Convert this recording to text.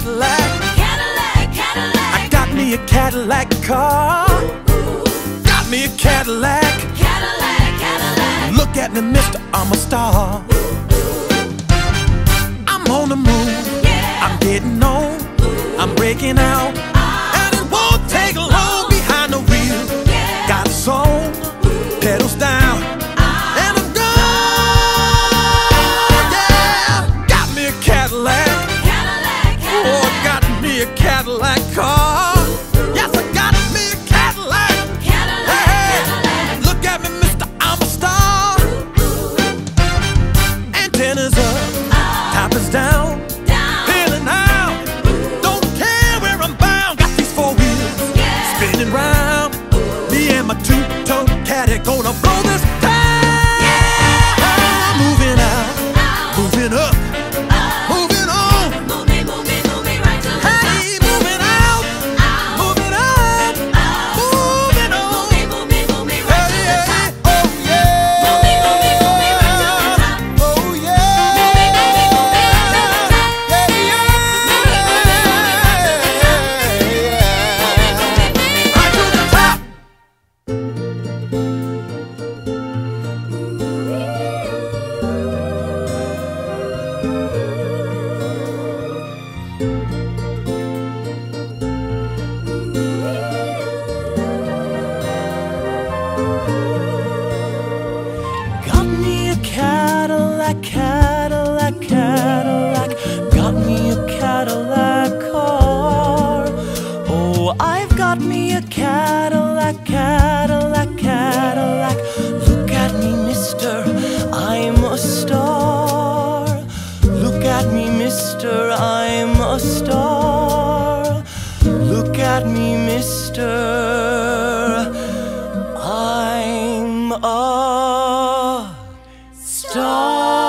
Cadillac. Cadillac, Cadillac. I got me a Cadillac car. Got me a Cadillac. Cadillac, Cadillac. Look at me, mister, I'm a star. I'm on the move. Yeah. I'm getting on. I'm breaking out. And it won't take long behind the wheel. Yeah. Got a song, pedals down. And I'm gone. Yeah. Got me a Cadillac. Cadillac, Cadillac. Oh, I got me a Cadillac car. Yes, I got me a Cadillac. Cadillac, Hey, Cadillac. look at me, mister, I'm a star. Antennas up, top is down, Down. peeling out. Don't care where I'm bound. Got these four wheels Yeah. spinning round. Me and my two-tone caddy gonna blow this town. Yeah. Moving out, Out. moving up, moving on. Move me right to the top. Hey, moving out, Out. moving up, Out. moving on. Move me right to the top. Oh yeah. Move me right to the top. Oh yeah. Move me right to the top. Yeah, yeah. Right to the top. Got me a Cadillac, Cadillac, Cadillac. Got me a Cadillac car. Oh, I've got me a Cadillac, Cadillac, Cadillac. Look at me, mister, I'm a star. Look at me, mister, I'm a star. Look at me, mister, I'm a star.